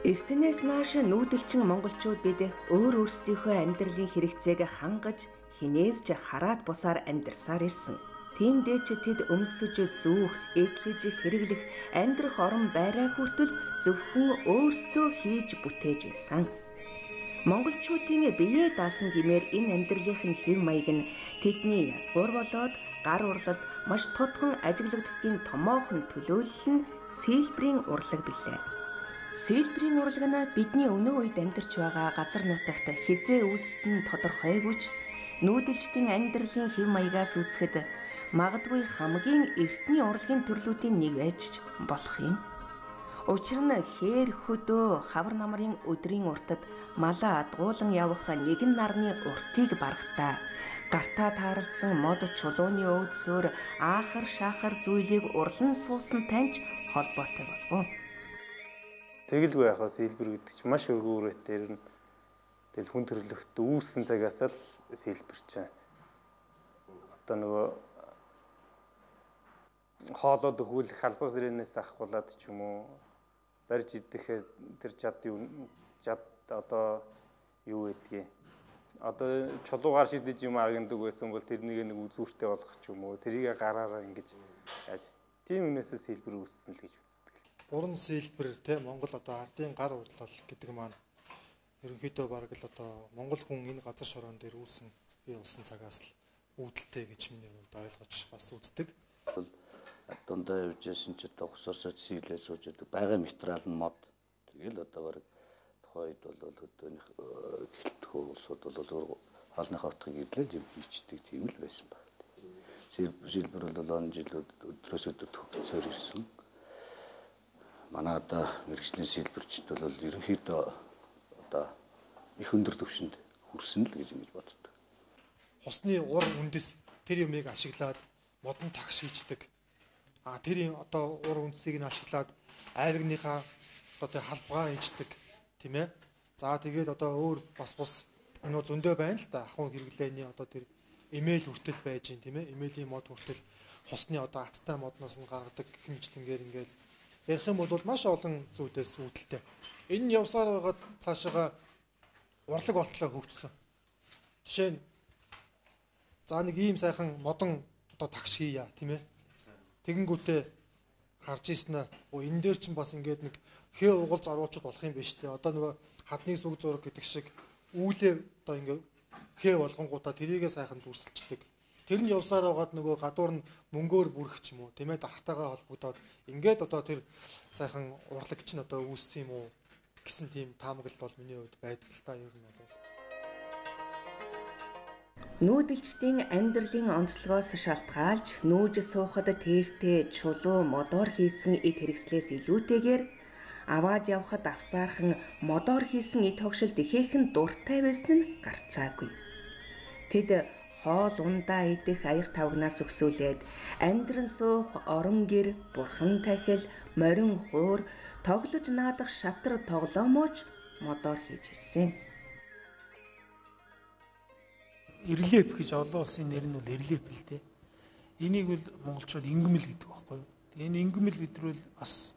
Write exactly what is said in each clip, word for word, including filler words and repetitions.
Эртнээс нааш нүүдэлчин монголчууд бид өөр өөрсдийнхөө амьдралын хэрэгцээг хангаж, хинээсж хараад бусаар амьдарсаар ирсэн. Тиймдээ ч тэд өмсөж зүүх, эдлэж хэрэглэх, амьдрах орон байраа хүртэл зөвхөн өөрсдөө хийж бүтээж байсан. Монголчуудын биеэ даасан гэмээр энэ амьдралын хэв маяг нь тэдний язгуур болоод гар урлалд маш тодхон ажиглагддгийн томоохон төлөөлөл нь сийлбэрийн урлаг билээ. Сийлбэрийн урлаг нь бидний өнөө үед амьдарч байгаа газар нутагт хизээ үүссэн тодорхойгүйч нүүдэлчдийн амьдралын хэв маягаас үзэхэд магадгүй хамгийн эртний урлагийн төрлүүдийн нэг байж болох юм. Учир нь хээр хөдөө хавар намрын өдрийн уртад малаа дуулан явах нэгэн нарны уртыг барахтаа гартаа тааралдсан мод чулууны өөдсөөр аахар шаахар зүйлийг урлан суусан таньж холбоотой болов. Тэгэлгүй яхаа сийлбэр гэдэг чинь маш өргөн үрэтээр нь тэгэл хүн төрлөخت үүссэн цагаас л сийлбэрч. Одоо нөгөө хоолоод өгвөл халбаг зэрэнээс ахгуулад ч юм уу барьж идэхэд тэр чад чад одоо юу гэдгийг одоо чулуугаар шидэж юм агендаг байсан бол тэрнийг нэг үзүүртэй болох ч юм уу тэрийг гараараа ингэж яаж тийм юмнээсээ сийлбэр үүссэн л гэж үздэг. Уран сийлбэр те Монгол одоо ардын гар урлал гэдэг маань ерөнхийдөө бараг л одоо Монгол хүн энэ газар шороон дээр үүсэн бий болсон цагаас л үүдэлтэй гэж миний хувьд ойлгож бас үздэг. Дундаа явж ясан ч одоо хусарсаж сийлээ сууж байдаг байгаа материал нь мод. Тэгэл одоо бараг тухайд бол өдөөнийх гэлтгөө улсууд бол хоолныхоо утгыг ирлээ юм хийчдэг тийм л байсан баг. Сийлбэр бол он жилүүд өдрөөс өдөрт хөгжсөөр ирсэн. Манай одоо мэрэгчлийн сийлбэрчд бол ерөнхийдөө одоо их өндөр түвшинд хүрсэн л гэж ингэж боддог. Хосны ур үндэс тэр юмыг ашиглаад модон тагш хийждэг. А тэрийн одоо ур үндсийг нь ашиглаад айрагныхаа одоо халбгаа хийждэг тийм ээ. За тэгээд одоо өөр бас бус нөө зөндөө байна л да. Ахуй хэрэглээний одоо тэр имэйл хүртэл байж гин тийм ээ. Имэйлийн мод хүртэл хосны одоо аттай модноос нь гаргадаг гэх мэтлэнгээр ингээл ярих юм бол маш олон зүйлээс үүдэлтэй. Энэ нь явсаар байгаад цаашаага урлаг болтлоо хөгжсөн. Жишээ нь за нэг ийм сайхан модон одоо тагш хийя тийм ээ. Тэгэнгүүтээ харж ийснэ. Оо энэ дээр чинь бас ингээд нэг хээ угал зорвоочод болох юм биш үү? Одоо нөгөө хадны сүг зураг гэдэг шиг үүлээ одоо ингээд хээ болгонгуудаа тэрийгээ сайхан дүрсэлждэг. Тэр нь явсаар байгаад нөгөө гадуур нь мөнгөөр бүрэх ч юм уу, тийм ээ, дарахтайгаа холбогдоод ингээд одоо тэр сайхан урлаг чинь одоо үүссэн юм уу гэсэн тийм таамаглал бол миний хувьд байдаг л та ер нь бол. Нүүдэлчдийн амьдралын онцлогоос шалтгаалж нүүж суухад тэртээ чулуу модоор хийсэн эд хэрэгслээс илүүтэйгээр аваад явхад авсаархан модоор хийсэн эд тогшилд ихээхэн дуртай байсан нь гарцаагүй. Тэд хоол ундаа идэх аяг тавгнаас өксүүлээд амьдран суух орон гэр, бурхан тахил, морин хуур, тоглож наадах шатар тоглоомооч модоор хийж ирсэн. Ирлеп гэж олон улсын нэр нь бол ирлеп л дээ. Энийг бол монголчууд ингэмэл гэдэг байхгүй юу? Энэ ингэмэл бидрүүл бас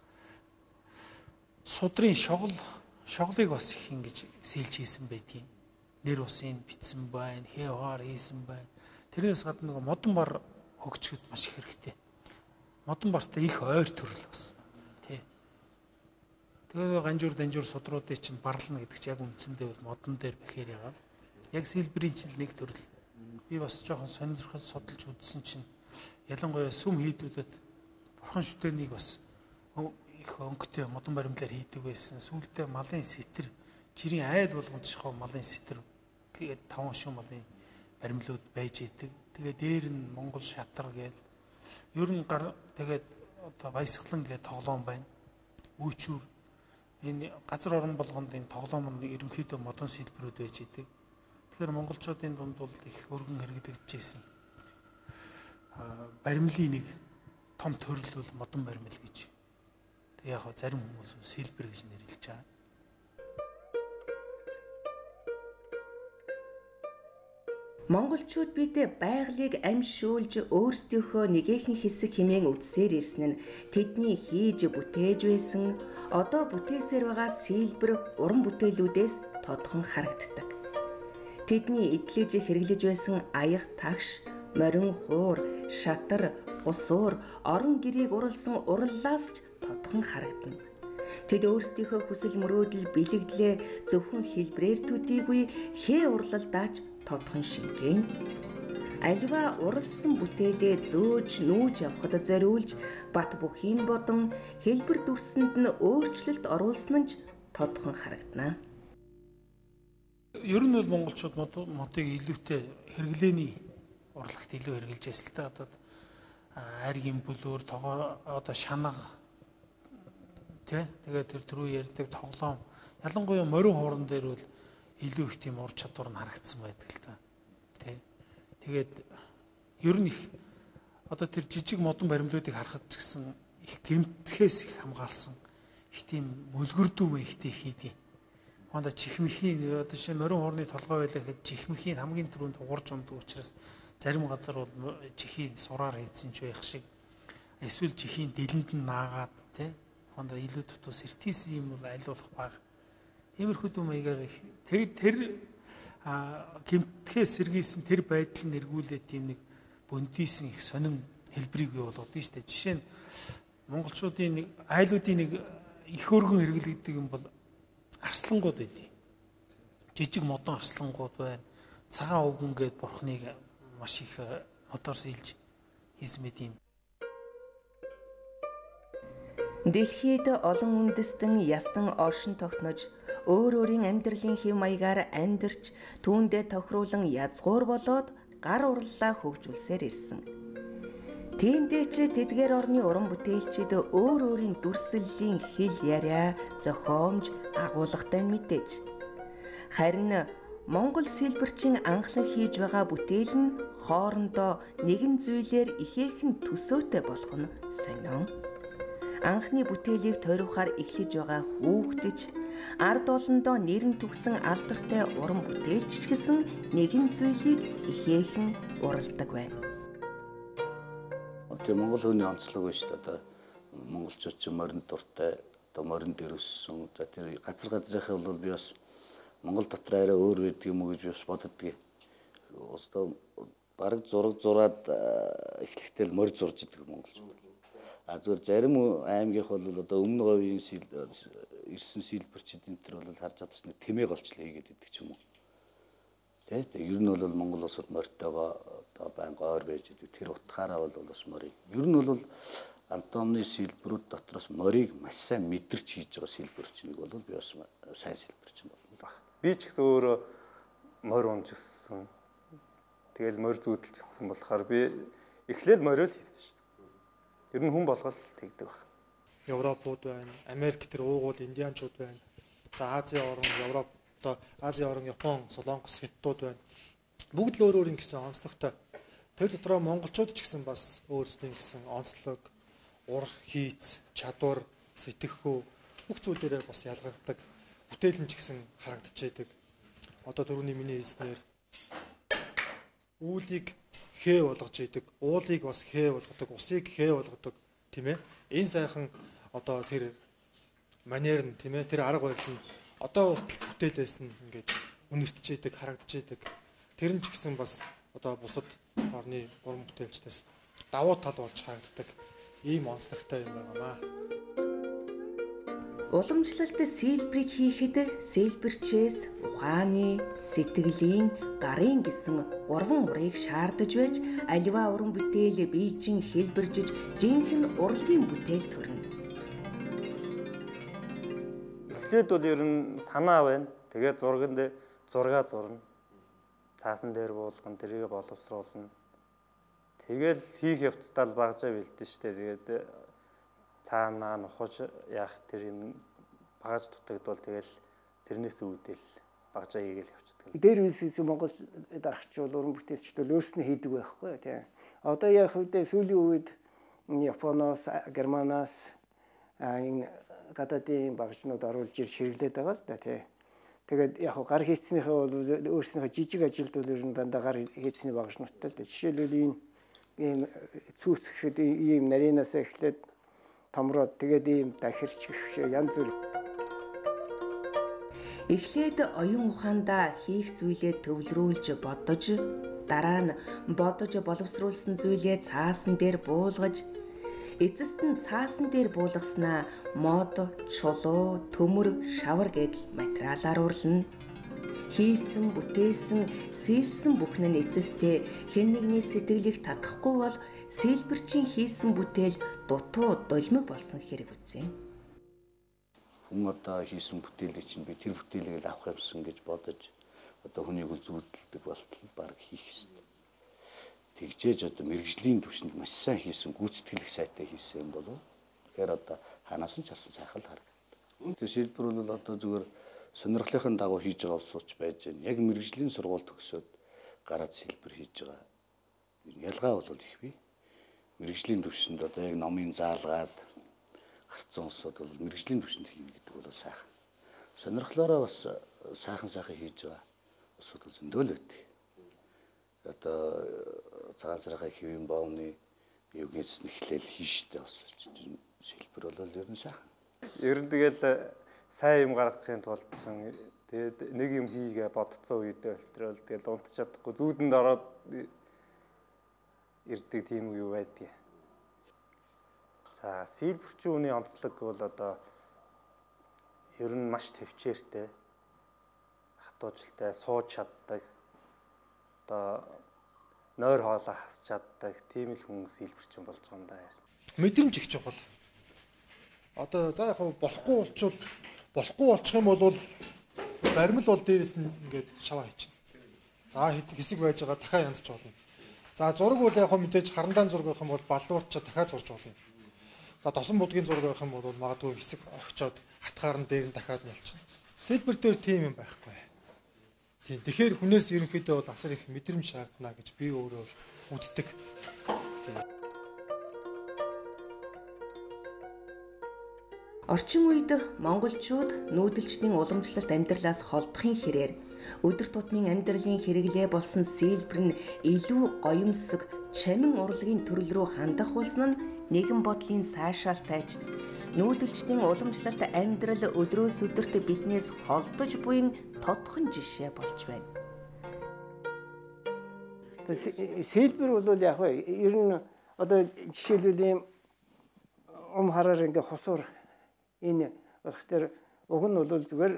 судрын шогол шоглыг бас их ингэж сэлж хийсэн байдгийн. Нэр усын битсэн байна, хээ хаар хийсэн байна. Тэрнээс гадна нэг модон бар хөгжөхөд маш их хэрэгтэй. Модон бартай их ойр төрөл бас. Тий. Тэгээ ганжуур данжуур судруудыг чинь барлна гэдэг чинь яг үндсэндээ бол модон дээр бэхээр яагаад яг сийлбэрийн чинь нэг төрөл. Би бас жоохон сонирхож судалж үзсэн чинь ялангуяа сүм хийдүүдэд бурхан шүтээнийг бас их өнгөтэй модон баримлаар хийдэг байсан. Сүүлдээ малын сэтэр, жирийн айл болгонд шахав малын сэтэр гээд таван шум малын баримлууд байж идэг. Тэгээ дээр нь Монгол шатар гээл ер нь гар тэгээд одоо баясгалан гээд тоглоом байна. Үүчүүр энэ газар орон болгонд энэ тоглоом нь ерөнхийдөө модон сийлбэрүүд байж идэг. Тэгэхээр монголчуудын дунд бол их өргөн хэрэгдэгдэж байсан. Баримлын нэг том төрөл бол модон баримл гэж. Тэг яг зарим хүмүүс сийлбэр гэж нэрлэж байгаа. Монголчууд бидээ байгалыг амьшуулж өөрсдийнхөө нэгэхний хэсэг хэмээн үтсээр ирсэн нь тэдний хийж бүтээж байсан одоо бүтээсээр байгаа сэлбэр уран бүтээлүүдээс тодхон харагддаг. Тэдний эдлэж хэрэглэж байсан аяг тагш, морин хуур, шатар, бусуур, орон гэрийг уралсан урлалаас ч тодхон харагдана. Тэд өөрсдийнхөө хүсэл мөрөөдөл бэлэгдлээ зөвхөн хэлбрээр төдийгүй хээ урлалдаач тодхон шингээн. Аливаа уралсан бүтээлээ зөөж нүүж явхад зориулж бат бүхийн бодон хэлбэр дүрсэнд нь өөрчлөлт оруулсан нь ч тодхон харагдана. Ер нь бол монголчууд модыг илүүтэй хэрэглээний урлагт илүү хэрэгжилж байсан л та одоо айргийн бүлүүр тогоо одоо шанаг тий тэгээд тэр түрүү ярьдаг тоглоом ялангуяа морин хууран дээр бол илүү их тийм ур чадвар нь харагдсан байдаг л та тий тэгээд ер нь их одоо тэр жижиг модон баримлуудыг харахад ч гэсэн их гэмтгэхээс их хамгаалсан их тийм мөлгөрдүү мэйхтэй хийдэг. Хондо чихмэхийн одоо жишээ морин хуурны толгой байлаа гэхэд чихмэхийн хамгийн түрүүнд уурж ундаг учраас зарим газар бол чихийн сураар хийсэн ч байх шиг эсвэл чихийн дэлэнд нь наагаад тий хондо илүү тутус эртийсэн юм бол айлуулах баг. Тиймэрхүү дүм маягаар тэр тэр гэмтгэхээс сэргийсэн тэр байдал нь эргүүлээд тийм нэг бөндийсэн их сонин хэлбэрийг бий болгоод нь шүү дээ. Жишээ нь монголчуудын нэг айлуудын нэг их өргөн хэрэглэгддэг юм бол арслангууд байдیں۔ Жижиг модон арслангууд байна. Цагаан өвгөн гээд бурхныг маш их мотор сэлж хийсэн мэт юм. Дэлхийд олон үндэстэн ястан оршин тогтнож өөр өөрийн амьдралын хэв маягаар амьдарч түүндээ тохируулан язгуур болоод гар урлалаа хөгжүүлсээр ирсэн. Тиймдээ ч тэдгээр орны уран бүтээлчид өөр өөрийн дүрслэлийн хэл яриа, зохиомж, агуулгатай мэдээж. Харин Монгол сэлбэрчин анхлан хийж байгаа бүтээл нь хоорондоо нэгэн зүйлээр ихээхэн төсөөтэй болох нь сонио. Анхны бүтээлийг тойрвохаар эхлэж байгаа хүүхдэж ард олондоо нэрэн түгсэн алдартай уран бүтээлч гэсэн нэгэн зүйлийг ихээхэн уралдаг байна. Тэгээ Монгол хүний онцлог байна шүү дээ. Одоо монголчууд ч морин дуртай, одоо морин дээр өссөн. За тэр газар газрынхаа бол би бас Монгол дотор арай өөр байдаг юм уу гэж бас боддгийг. Устдаа бараг зураг зураад эхлэхдээ л морь зурж идэг монголчууд. А зүгээр зарим аймгийнх бол одоо өмнө говийн ирсэн сэлбэрчид энэ төр бол харж чадсан нэг тэмээ голчлоо хийгээд идэг ч юм уу. Тэ тэг ер нь бол Монгол улсад морьтойгоо одоо байнга ойр байж идэг. Тэр утгаараа бол бас морийг. Ер нь бол антомны сэлбэрүүд дотроос морийг маш сайн мэдэрч хийж байгаа сэлбэрч нэг бол би бас сайн сэлбэрч юм байна. Би ч гэсэн өөрөө морь унжсэн. Тэгэл морь зүүдэлчихсэн болохоор би эхлээл мориол хийсэн шүү дээ. Ер нь хүн болгол тэгдэг баг. Европууд байна, Америк тэр уугуул индианчууд байна. За Азийн орн, Европ, одоо Азийн орн, Япон, Солонгос, Хятадууд байна. Бүгд л өөр өөр ингэсэн онцлогтой. Тэр дотроо монголчууд ч гэсэн бас өөрсдийн гэсэн онцлог, ур хийц, чадвар, сэтгэхүй бүх зүйлээрээ бас ялгардаг. Бүтээл нь ч гэсэн харагдчихэйдэг. Одоо түрүүний миний хэлснээр үүлийг хээ болгож идэг, уулыг бас хээ болгодог, усыг хээ болгодог, тийм ээ. Энэ сайхан одоо тэр манер нь, тийм ээ, тэр арга барил нь одоо бүтээлээс нь ингээд үнэртжээдэг, харагдчихэйдэг. Тэр нь ч гэсэн бас одоо бусад орны уран бүтээлчдээс давуу тал болж харагддаг. Ийм онцлогтой юм байнамаа. Уламжлалт сэлбэрийг хийхэд сэлбэрчээс ухааны, сэтгэлийн, гарын гэсэн гурван урыг шаардаж байж аливаа уран бүтээл биежин хэлбэржиж жинхэнэ урлагийн бүтээл төрнө. Эхлээд бол ер нь санаа байна. Тэгээд зурган дээр зураг зурна. Цаасан дээр буулган тэрийг боловсруулна. Тэгэл хийх явцдаа л багжаа бэлдэн штэ. Тэгээд цаанаа нухаж яах тэр юм багаж дутагдвал тэгэл тэрнээс үүдэл багжаа хийгээл явчихдаг. Дээр үсээс Монгол дарагч бол уран бүтээлчдэл өөрснөө хийдэг байхгүй тийм. Одоо яг үедээ сүүлийн үед Японоос, Германаас энэ гадаадын багшнууд оруулж ир ширэглээд байгаа л да тийм. Тэгээд яг гар хийцнийхээ бол өөрснийхөө жижиг ажилд бол ер нь дандаа гар хийцний багшнуудтай л дээ. Жишээлбэл ийм ийм цүүц гэхэд ийм нарийнаас эхлээд томроод тэгээд ийм дахирч гэх янз бүр. Эхлээд оюун ухаандаа хийх зүйлээ төвлөрүүлж бодож, дараа нь бодож боловсруулсан зүйлээ цаасан дээр буулгаж, эцэст нь цаасан дээр буулгаснаа мод, чулуу, төмөр, шавар гэдэл материалаар урлана. Хийсэн, бүтээсэн, сэлсэн бүхэн нь эцэстээ хэн нэгний сэтгэлийг татахгүй бол сэлбэрчин хийсэн бүтээл дутуу дулмиг болсон хэрэг үгүй. Хүн одоо хийсэн бүтээлийг чинь би тэр бүтээлийг л авах юмсан гэж бодож одоо хүнийг үзүүлдэг болтол баг хийх ёстой. Тэгжээж одоо мэрэгжлийн түвшинд маш сайн хийсэн гүйцэтгэлэг сайтай хийсэн юм болов. Тэгэхээр одоо ханаас нь чарсан сайхан харагдав. Тэр шилбэр бол одоо зүгээр сонирхлынхаа дагуу хийж байгаа усууч байж байна. Яг мэрэгжлийн сургууль төгсөөд гараад шилбэр хийж байгаа. Ялгаа бол их бий. Мэрэгжлийн түвшинд одоо яг номын заалгаад гарцсан усуд бол мэрэгжлийн түвшинд хийнэ гэдэг бол сайхан. Сонирхлоороо бас сайхан сайхан хийж байгаа усуд зөндөл байдаг. Одоо цагаан сархай хэвийн боовны юугээс нэхлээл хийжтэй бас шилбэр бол ер нь сайхан. Ер нь тэгэл сайн юм гаргахын тулд чинь тэгээд нэг юм хийгээ бодцсон үедээ болтрол тэгээд унтч чадахгүй зүүдэнд ороод ирдэг тийм юу байдгийг. За сэлбэрчин үний онцлог бол одоо ер нь маш төвчээртэй, хатуужилтай, сууж чаддаг, одоо нойр хоолой хасч чаддаг тийм л хүн сэлбэрчин болж байгаа юм да. Мэдрэмж их чухал. Одоо за яг болохгүй болчвол болохгүй болчих юм бол баримл бол дээрээс нь ингээд шаваа хийчихнэ. За хэсэг байж байгаа дахиад янзч болно. За зураг бол яг мэдээж харандаан зураг байх юм бол баллуурчаа дахиад зурж болно. За тосон будгийн зураг байх юм бол магадгүй хэсэг орчоод хатгаар нь дээр нь дахиад нялчихна. Сэлбэр дээр тийм юм байхгүй. Тийм. Тэгэхээр хүнээс ерөнхийдөө бол асар их мэдрэмж шаардна гэж би өөрөө үздэг. Орчин үед монголчууд нүүдэлчдийн уламжлалт амьдралаас холдохын хэрээр өдөр тутмын амьдралын хэрэглээ болсон сэлбэр нь илүү гоёмсог, чамин урлагийн төрөл рүү хандах болсон нь нэгэн бодлын сайшаалтайч нүүдэлчдийн уламжлалт амьдрал өдрөөс өдөрт биднээс холдож буйн тодхон жишээ болж байна. Сэлбэр бол яг вэ ер нь одоо жишээлбэл ийм ум хараар ингээ хосуур энэ болохоор уг нь бол зүгээр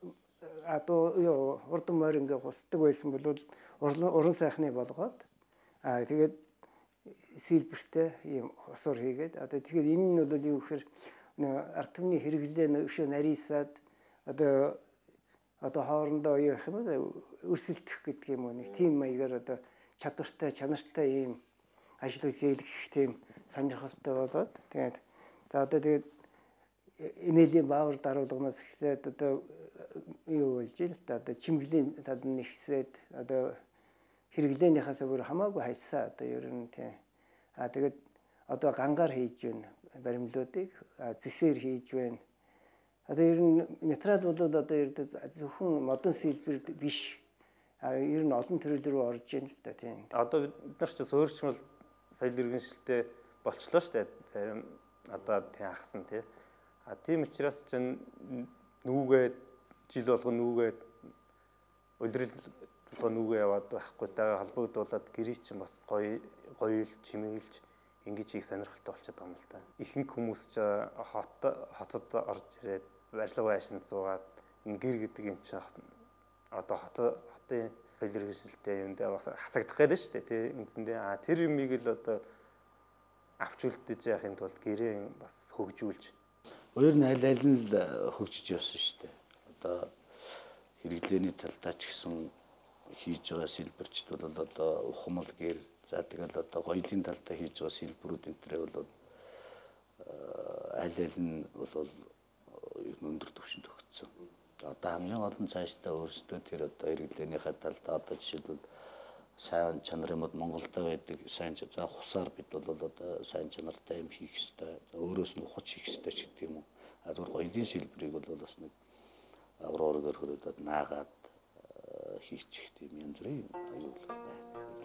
одоо урдан морь ингээ хусдаг байсан бол уран сайхны болгоод аа тэгээд сэлбэртэй ийм хосуур хийгээд одоо тэгэхээр энэ нь бол юу гэхээр ард түмний хэрэглээ өшөө нарийсаад одоо одоо хоорондоо юу гэх юм бэ өрсөлдөх гэдэг юм уу нэг тийм маягаар одоо чадвартай чанартай ийм ажил үйлчлэх тийм сонирхолтой болоод тэгээд за одоо тэгээд эмээлийн баавар даруулганаас эхлээд одоо юу болж ил та одоо чимгэлийн тал нь ихсээд одоо хэрэглээнийхээс өөр хамаагүй хайсаа одоо ер нь тийм а тэгээд одоо гангаар хийж байна баримлуудыг зэсээр хийж байна одоо ер нь материал бол одоо зөвхөн модон сэлбэр биш а ер нь олон төрөл рүү орж байна л да тийм одоо бид нар ч суурьчмал соёл иргэншилтэй болчлоо шүү дээ зарим одоо тийм ахсан тийм а тийм учраас чинь нүүгээд жил болгон нүүгээд улирал болгон нүүгээ яваад байхгүй даа холбогдуулаад гэрий чинь бас гоё гоёл чимэглж ингэж их сонирхолтой болчиход байгаа юм л да. Ихэнх хүмүүс ч хот хотод орж ирээд барилга байшин зуугаад гэр гэдэг юм чинь одоо хот хотын соёл иргэншилтэй юм дээр бас хасагдах гээд шүү дээ тий үндсэндээ а тэр юмыг л одоо авч үлдээж яахын тулд гэрээ бас хөгжүүлж Өөр нь аль аль нь л хөгжиж явсан шүү дээ. Одоо хэрэглээний талдаа ч гэсэн хийж байгаа сэлбэрчд бол одоо ухамл гэр за тэгэл одоо гоёлын талдаа хийж байгаа сэлбэрүүд энтрээ бол аль аль нь бол өндөр түвшинд өгсөн. Одоо хамгийн олон цаашдаа өөрсдөө тэр одоо хэрэглээнийхээ талдаа одоо жишээлбэл сайн чанарын мод Монголд байдаг сайн за хусаар бид бол одоо сайн чанартай юм хийх ёстой. Өөрөөс нь ухаж хийх ёстой ч гэдэг юм уу. А зүгээр гоёлын сэлбэрийг бол бас нэг авраар зоргоор хөрөөдөд наагаад хийчих тийм янз бүрийн аюул байна.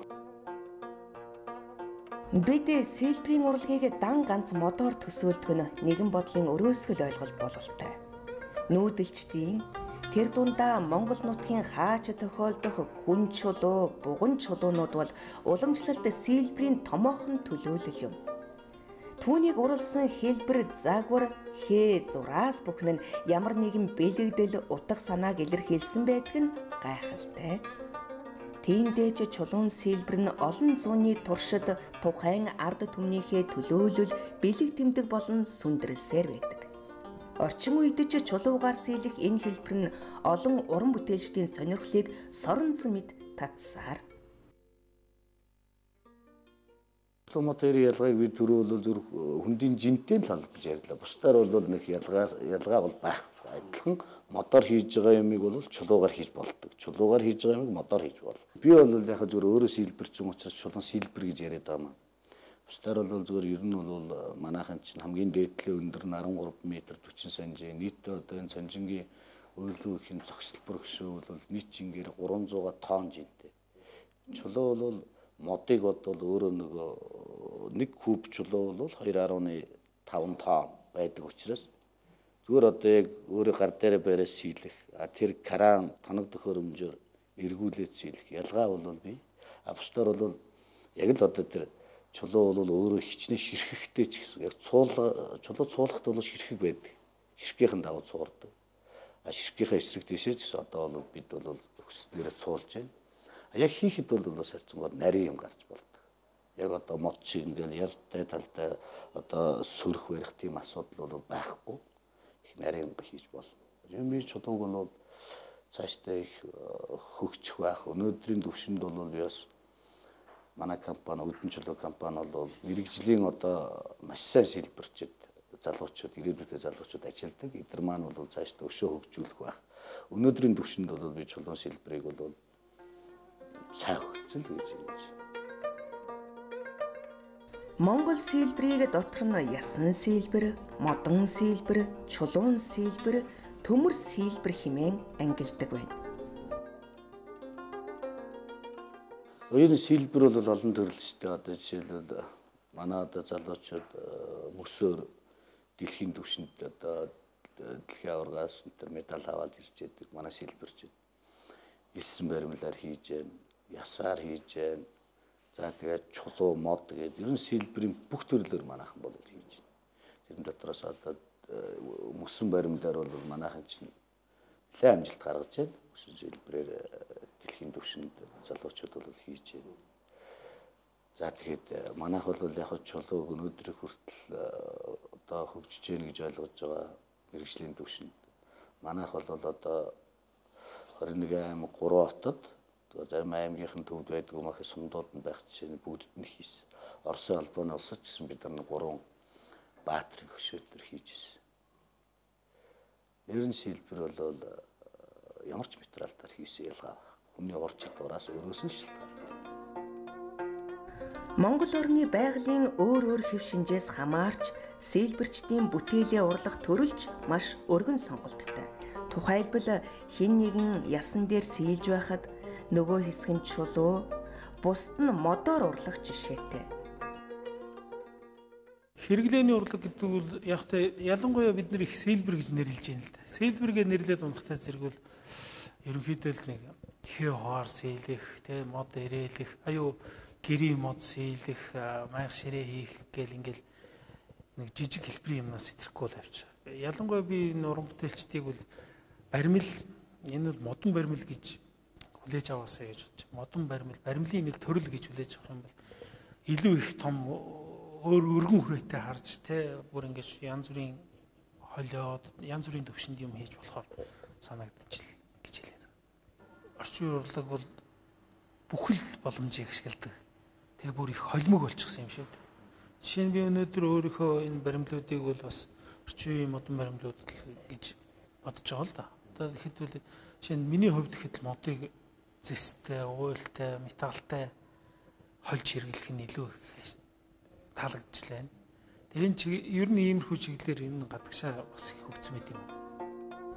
Бид сэлбэрийн урлагийг дан ганц модоор төсөөлдөг нь нэгэн бодлын өрөөсгөл ойлголт бололтой. Нүүдэлчдийн тэр дундаа Монгол нутгийн хаач тохиолдох хүн чулуу, буган чулуунууд бол уламжлалт сэлбэрийн томоохон төлөөлөл юм. Түүнийг уралсан хэлбэр, загвар, хээ, зураас бүхэн нь ямар нэгэн бэлэгдэл, утга санааг илэрхийлсэн байдаг нь гайхалтай. Тиймдээ ч чулуун сэлбэр нь олон зууны туршид тухайн ард түмнийхээ төлөөлөл, бэлэг тэмдэг болон сүндрэлсээр байдаг. Орчин үед ч чулуугаар сэлэх энэ хэлбэр нь олон уран бүтээлчдийн сонирхлыг соронзон мэд татсаар. Чулуумын ялгааг би түрүү бол зүр хүндийн жинтэй л халбж ярьлаа. Бусдаар бол нэг ялгаа ялгаа бол байхгүй. Адилхан модоор хийж байгаа юмыг бол чулуугаар хийж болдог. Чулуугаар хийж байгаа юмыг модоор хийж болно. Би бол яг зөв өөрөө сэлбэрч юм учраас чулуун сэлбэр гэж яриад байгаа юм. Бусдаар бол зөвөр ер нь бол манайхан чинь хамгийн дээдлийн өндөр нь арван гурав метр forty санжи. Нийтдээ одоо энэ санжингийн өөлөө их юм зогсолбор гişүү бол нийт жингээр three hundred тонн жинтэй. Чулуу бол модыг бодвол өөрөө нөгөө нэг куб чулуу бол two point five тонн байдаг учраас зүгээр одоо яг өөрөө гар дээр бариас сийлэх тэр кран тоног төхөөрөмжөөр эргүүлээд сийлэх ялгаа бол би а бусдаар бол яг л одоо тэр чулуу бол өөрөө хичнээн ширхэхтэй ч гэсэн яг цуул чулуу цуулахт бол ширхэг байдаг. Ширхгийнхэн дагуу цуурдаг. А ширхгийнхээ эсрэг дэшээ ч гэсэн одоо бол бид бол өсснээрээ цуулж байна. Яг хийхэд бол бас харьцангуй нарийн юм гарч болдог. Яг одоо мод шиг ингээл яртай талтай одоо сөрөх барих тийм асуудал бол байхгүй. Их нарийн хийж болно. Юмны чулууг бол цаашдаа их хөгжих байх. Өнөөдрийн төвшөнд бол бас манай компани Өдөн чулуу компани бол мэрэгжлийн одоо маш сайн сэлбэрчэд залуучууд ирээдүйдээ залуучууд ажилладаг. Эдгээр маань бол цаашдаа өшөө хөгжүүлэх байх. Өнөөдрийн төвшөнд бол би чулуун сэлбэрийг бол сайн хөгжсөн л гэж хэлж. Монгол сэлбэрийг дотор нь ясан сэлбэр, модон сэлбэр, чулуун сэлбэр, төмөр сэлбэр хэмээн ангилдаг байна. Оюуны сэлбэр бол олон төрөлштэй. Одоо жишээлбэл манай одоо залуучууд мөсөөр дэлхийн түвшинд одоо дэлхийн аваргаас энэ медаль аваад ирж байдаг. Манай сэлбэрчид элсэн баримлаар хийж гэн, ясаар хийж гэн. За тэгээд чулуу мод тэгээд ер нь сэлбэрийн бүх төрлөөр манайхан бол хийж байна. Тэрэн дотроос одоо мөсөн баримлаар бол манайхан чинь нэлээд амжилт гаргаж байна. Мөсөн сэлбэрээр дэлхийн түвшинд залуучууд бол хийж байна. За тэгэхэд манайх бол яг чулууг өнөөдрийг хүртэл одоо хөгжиж гэнэ гэж ойлгож байгаа мэрэгжлийн түвшинд. Манайх бол одоо twenty-one аймаг three хотод зарим аймгийнхэн төвд байдаг юм ахи сумдууд нь байх жишээ нь бүгдд нь хийсэн. Оросын албаны улсад ч гэсэн бид нар гурван баатрын хөшөөтөр хийжсэн. Ер нь сэлбэр бол ямар ч материалтаар хийсэн ялгаа байна. Хүний ур чадвараас өрөөс нь шалтгаална. Монгол орны байгалийн өөр өөр хэв шинжээс хамаарч сэлбэрчдийн бүтээлээ урлах төрөлж маш өргөн сонголттой. Тухайлбал хэн нэгэн ясан дээр сэлж байхад нөгөө хэсэг нь чулуу, бусд нь модоор урлах жишээтэй. Хэрэглээний урлаг гэдэг бол яг та ялангуяа бид нэр их сэлбэр гэж нэрлэж байна л да. Сэлбэргээ нэрлээд унахтай зэрэг бол ерөнхийдөө л нэг хээ хоор сэлэх, тэ мод ирээлэх, аюу гэрийн мод сэлэх, майх ширээ хийх гэл ингээл нэг жижиг хэлбэрийн юмнаас сэтрэхгүй л авч. Ялангуяа би энэ уран бүтээлчдийг бол баримл энэ бол модон баримл гэж хүлээж аваасаа гэж бодчих. Модон баримл, баримлын нэг төрөл гэж хүлээж авах юм бол илүү их том өөр өргөн хүрээтэй харж тэ бүр ингэж янз бүрийн холиод янз бүрийн төвшөнд юм хийж болохоор санагдчих гэж хэлээд. Орчин үеийн урлаг бол бүхэл боломжийг ашигладаг. Тэгээ бүр их холимог болчихсон юм шүү дээ. Жишээ нь би өнөөдөр өөрийнхөө энэ баримлуудыг бол бас орчин үеийн модон баримлууд гэж бодож байгаа л да. Одоо ихэд жишээ нь миний хувьд ихэд модыг зэстэй, уйлтай, металлтай хольж хэрэглэх нь илүү таалагдчихлаа. Тэгээ энэ чи ер нь иймэрхүү чиглэлээр энэ гадагшаа бас их хөгцсөн мэт юм.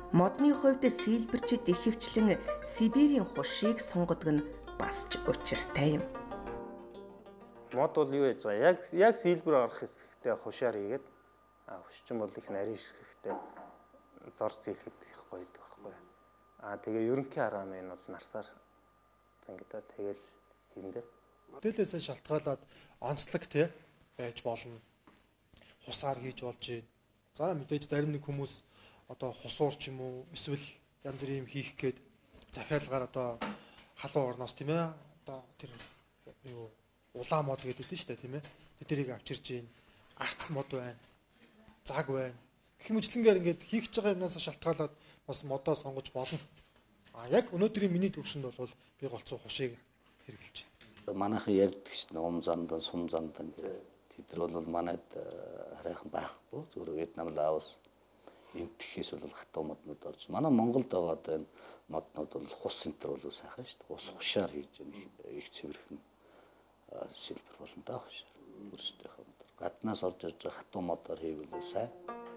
Модны хувьд сийлбэрчид ихэвчлэн Сибирийн хушийг сонгодог нь бас ч учиртай юм. Мод бол юу яаж байгаа? Яг яг сийлбэр орох хэсэгтээ хушаар хийгээд а хушчин бол их нарийн ширхэгтэй зор зээлхэд их гоё гэдэг байхгүй. А тэгээ ерөнхий араам энэ бол нарсаар зангидаа тэгэл хийндэ. Модэлээсээ шалтгаалаад онцлог те байж болно. Хусаар хийж болж байна. За мэдээж зарим нэг хүмүүс одоо хусуур ч юм уу эсвэл янз бүрийн юм хийх гээд захиалгаар одоо халуун орноос тийм ээ одоо тэр юу улаан мод гэдэг дээ шүү дээ тийм ээ. Тэднийг авчирж гин арц мод байна. Заг байна. Гэх мэтлэнгээр ингээд хийх гэж байгаа юмнаас шалтгаалаад бас модоо сонгож болно. А яг өнөөдрийн миний төвшөнд бол би голцоо хушийг хэрэгжилж байна. Манайхан ярьдаг ш нь ум зандан сум зандан тэд нар бол манайд харайхан байхгүй зөвхөн Вьетнам Лаос энтгэхээс бол хатуу моднууд орж. Манай Монголд байгаа одоо энэ моднууд бол хус центр бол сайхан ш. Хус хушаар хийж их цэвэрхэн сэлбэр болно даа хушаар. Өөрсдийнхөө мод. Гаднаас орж ирж байгаа хатуу модоор хийвэл сайн.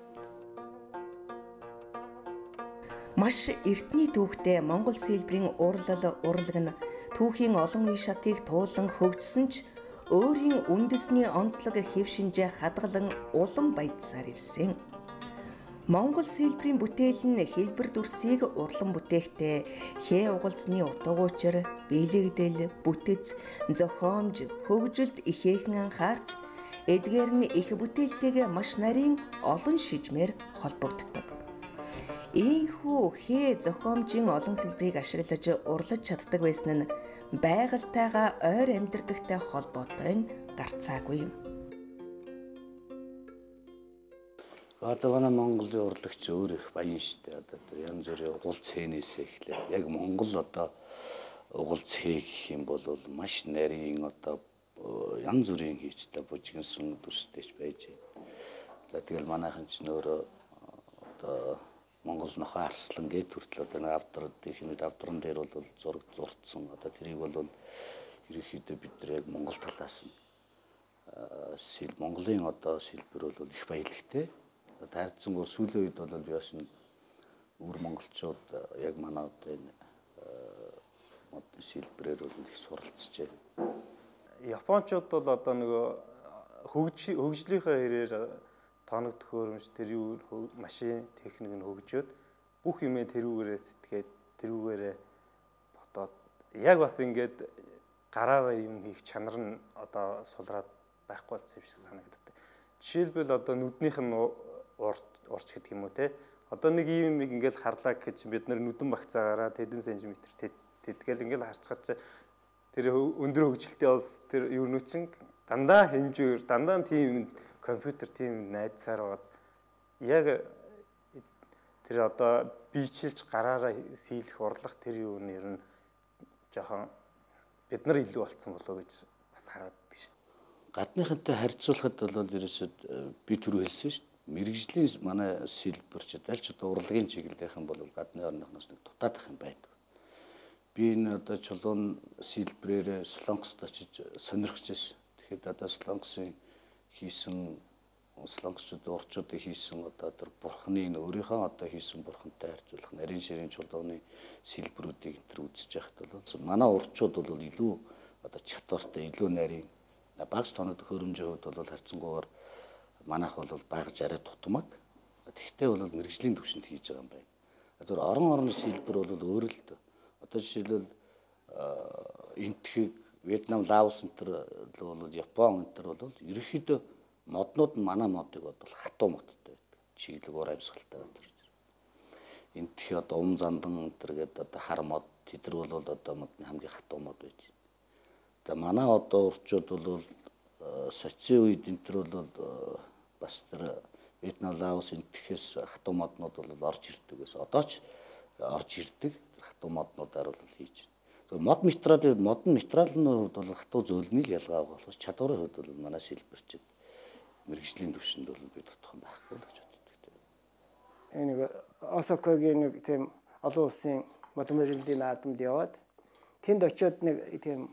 Маш эртний түүхтэй Монгол сийлбэрийн урлал урлаг нь түүхийн олон үе шатыг туулан хөгжсөн ч өөрийн үндэсний онцлог хэв шинжээ хадгалан улам баяжсаар ирсэн. Монгол сийлбэрийн бүтээл нь хэлбэр дүрсийг урлан бүтээхтэй хээ угалзны утга учир, биелэгдэл, бүтэц, зохиомж, хөгжилд ихээхэн анхаарч эдгээр нь их бүтээлтэйгээ маш нарийн олон шижмээр холбогддог. Ийхүү хээ зохиомжийн олон хэлбэрийг ашиглаж урлаж чаддаг байсан нь байгальтайгаа ойр амьдардагтай холбоотой нь гарцаагүй юм. Одоо манай Монголын урлагч өөр их баян штэ. Одоо тэр янз бүрийн угуул цэнээс эхлээ. Яг Монгол одоо угуул цээ гэх юм бол маш нарийн одоо янз бүрийн хийцтэй бужигнсан дүрстэйч байж. За тэгэл манайхан ч нөөрөө одоо Монгол нохой арслан гээд хүртэл одоо нэг авдрад их нэг авдран дээр бол зураг зурцсан. Одоо тэрийг бол ерөнхийдөө бид нар яг Монгол талаас нь сэл Монголын одоо сэлбэр бол их баялагтай. Таарцсан гоо сүүлийн үед бол би бас өвөр монголчууд яг манай одоо энэ модны сэлбэрээр бол их суралцж байна. Японочууд бол одоо нөгөө хөгж хөгжлийнхаа хэрээр тооног төхөөрөмж тэр юу машин техник нь хөгжөөд бүх юмээ тэрүүгээрээ сэтгээд тэрүүгээрээ бодоод яг бас ингээд гараараа юм хийх чанар нь одоо сулраад байхгүй болсон юм шиг санагддаг. Жишээлбэл одоо нүднийх нь урч гэдэг юм уу те. Одоо нэг ийм юм ингээд харлаа гэж бид нар нүдэн багцаагаараа тэдэн сантиметр тэтгэл ингээд харцгаад тэр өндөр хөгжилтэй бас тэр юу нү чин дандаа хэмжээр дандаа тийм компьютер тийм найдсаар бод яг тэр одоо бичлж гараараа сийлэх урлах тэр юу нэр нь жоохон бид нар илүү болцсон болоо гэж бас хараад байдаг шүү дээ. Гадныхантай харьцуулахад бол ерөөсөд би түрүү хэлсэн шүү дээ. Мэргэжлийн манай сийлбэрчд аль ч одоо урлагийн чиглэлийнхэн бол гадны орныхноос нэг дутаадах юм байдаг. Би энэ одоо чулуун сийлбрээр Солонгост очиж сонирхож байсан. Тэгэхэд одоо Солонгосын хийсэн Солонгосчууд урчуудыг хийсэн одоо тэр бурхны өөрийнхөө одоо хийсэн бурхантай харьцуулах нарийн ширийн чулууны сэлбэрүүдийг энэ төр үзэж байхад бол манай урчууд бол илүү одоо чатууртай илүү нарийн багц тоног хөрөмжийн хувьд бол харьцангуйгаар манайх бол багж арай тутмаг. Тэгтээ бол мэрэгжлийн түвшинд хийж байгаа юм байна. Зөвхөн орон орны сэлбэр бол өөр л дээ. Одоо жишээлбэл энтхийг Вьетнам, Лаос энэ төр бол Япон энэ төр бол ерөнхийдөө моднууд нь манай модыг бол хатуу модтой байдаг. Чиглэг уур амьсгалтай байдаг. Энтхий одоо ум зандан энэ төр гэдэг одоо хар мод тэдэр бол одоо модны хамгийн хатуу мод байж. За манай одоо урчууд бол социаль үед энэ төр бол бас тэр Вьетнам, Лаос энтхээс хатуу моднууд бол орж ирдэг гэсэн. Одоо ч орж ирдэг хатуу моднуудаар бол хийж. Мод материал модон материалны хувьд бол хатуу зөөлний л ялгаа байгаа болохоос чадварын хувьд бол манай сэлбэрчд мэрэгжлийн түвшинд бол би тутах юм байхгүй л гэж боддог. Энэ нэг Осакагийн нэг тийм олон улсын модон мэрэгжлийн наадамд яваад тэнд очиод нэг тийм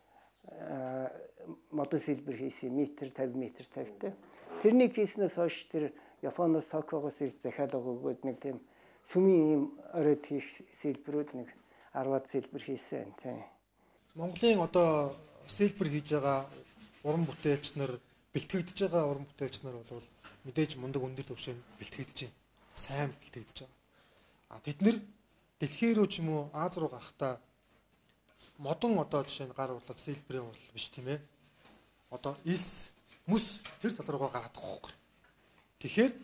модон сэлбэр хийсэн метр тавь метр тавьтай. Тэрнийг хийснээс хойш тэр Японоос Токиогоос ирж захиалга өгөөд нэг тийм сүмийн ийм оройд хийх сэлбэрүүд нэг арваад сэлбэр хийсэн тийм. Монголын одоо сэлбэр хийж байгаа уран бүтээлч нар, бэлтгэгдэж байгаа уран бүтээлч нар бол мэдээж мундаг өндөр түвшинд бэлтгэгдэж байна. Сайн бэлтгэгдэж байгаа. А тэд нэр дэлхий рүү ч юм уу Аз руу гарахдаа модон одоо жишээ нь гар урлаг сэлбэрийн урлал биш тийм ээ. Одоо илс, мөс тэр тал руугаа гараад байгаа хөөх. Тэгэхээр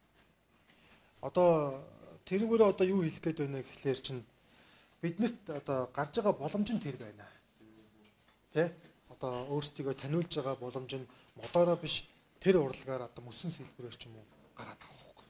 одоо тэрүүгээр одоо юу хэлэх гээд байна гэхлээр чинь биднэрт одоо гарч байгаа боломж нь тэр байна. Тэ? Одоо өөрсдийгөө таниулж байгаа боломж нь модороо биш тэр урлагаар одоо мөсөн сэлбэрээр ч юм уу гараад байгаа хөөх.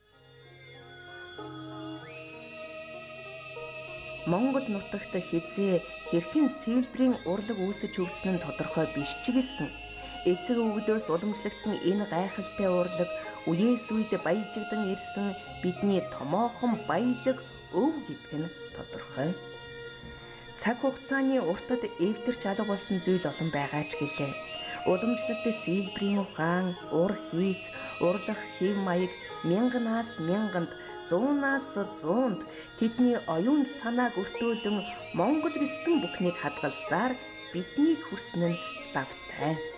Монгол нутагт хизээ хэрхэн сэлбэрийн урлаг үүсэж хөгжсөн нь тодорхой биш ч гэсэн эцэг өвгдөөс уламжлагдсан энэ гайхалтай урлаг үеэс үед баяжигдан ирсэн бидний томоохон баялаг өв гэдг нь тодорхой. Цаг хугацааны уртад эвдэрч алга болсон зүйл олон байгаа ч гэлээ. Уламжлалт сэлбэрийн ухаан, ур хийц, урлах хэв маяг мянганаас мянганд, зуунаас зуунд тэдний оюун санааг өртөөлөн Монгол гэсэн бүхнийг хадгалсаар биднийг хүрсэн нь лавтай.